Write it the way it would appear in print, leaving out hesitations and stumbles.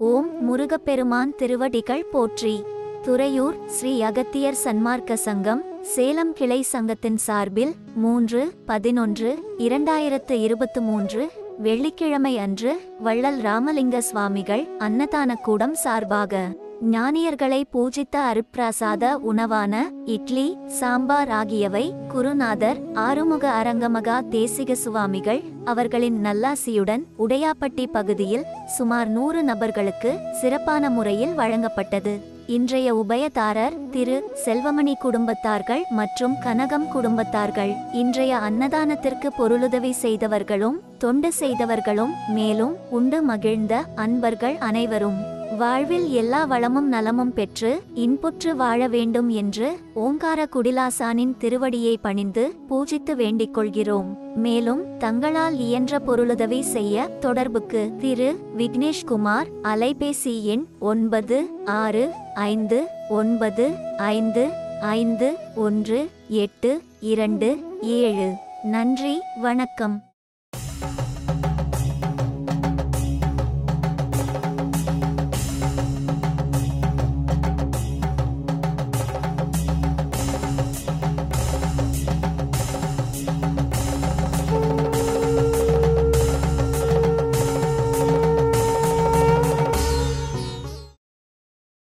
ஓம் முருகப்பெருமான் திருவடிகள் போற்றி. துறையூர் ஸ்ரீ அகத்தியர் சன்மார்க்க சங்கம் சேலம் கிளை சங்கத்தின் சார்பில் 3/11/2023 வெள்ளிக்கிழமை அன்று வள்ளல் ராமலிங்க சுவாமிகள் அன்னதானக்கூடம் சார்பாக ஞானியர்களை பூஜித்த அருட்பிரசாத உணவான இட்லி சாம்பார் ஆகியவை குருநாதர் ஆறுமுக அரங்கமகா தேசிக சுவாமிகள் அவர்களின் நல்லாசியுடன் உடையாப்பட்டி பகுதியில் சுமார் 100 நபர்களுக்கு சிறப்பான முறையில் வழங்கப்பட்டது. இன்றைய உபயதாரர் திரு செல்வமணி குடும்பத்தார்கள் மற்றும் கனகம் குடும்பத்தார்கள். இன்றைய அன்னதானத்திற்கு பொருளுதவி செய்தவர்களும் தொண்டு செய்தவர்களும் மேலும் உண்டு மகிழ்ந்த அன்பர்கள் அனைவரும் வாழ்வில் எல்லா வளமும் நலமும் பெற்று இன்புற்று வாழ வேண்டும் என்று ஓங்கார குடிலாசானின் திருவடியை பணிந்து பூஜித்து வேண்டிக் கொள்கிறோம். மேலும் தங்களால் இயன்ற பொருளுதவி செய்ய தொடர்புக்கு திரு விக்னேஷ்குமார், அலைபேசி எண் 9659555187. நன்றி, வணக்கம்.